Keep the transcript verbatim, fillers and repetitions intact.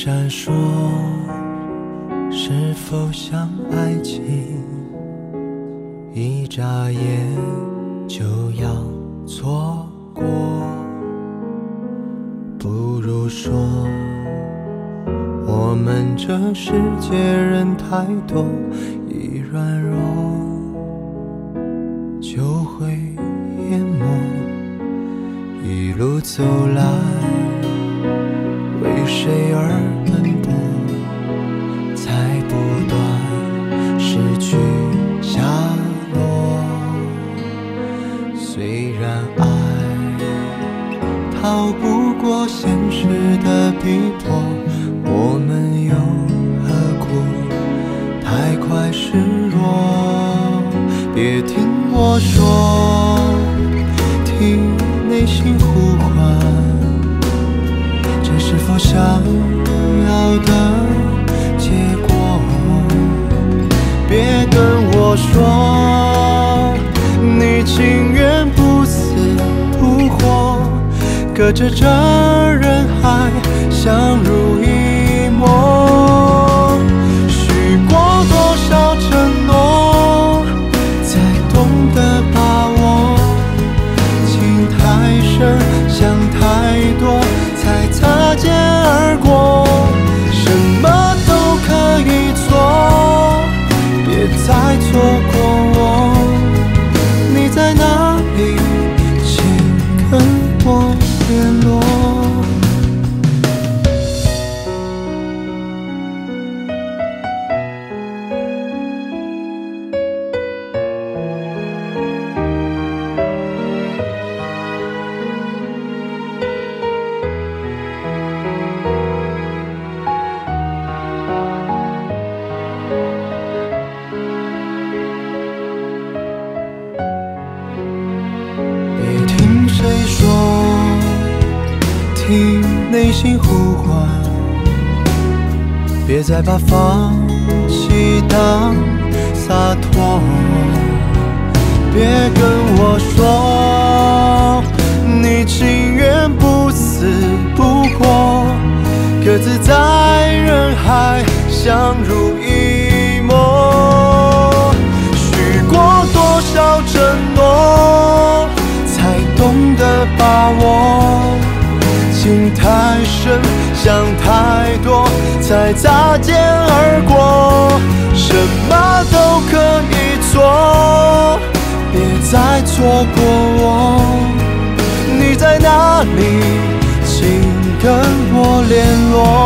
闪烁，是否像爱情？一眨眼就要错过，不如说，我们这世界人太多，一软弱就会淹没。一路走来，为谁而奔波，才不断失去下落。虽然爱逃不过现实的逼迫，我们又何苦太快示弱？别听我说，听内心呼唤，这是否想要的结果？别跟我说，你情愿不死不活，隔着这人海相濡以沫。许过多少承诺，才懂得把握？情太深，想太多，才擦肩而过。什么都可以做，别再错过我。你在哪里？请跟我联络。别听谁说，听内心呼唤，别再把放弃当洒脱。别跟我说，你情愿不死不活，各自在人海相濡以沫。许过多少承诺，才懂得把握？情太深，想太多，才擦肩而过。什么都可以做，别再错过我。你在哪里？请跟我联络。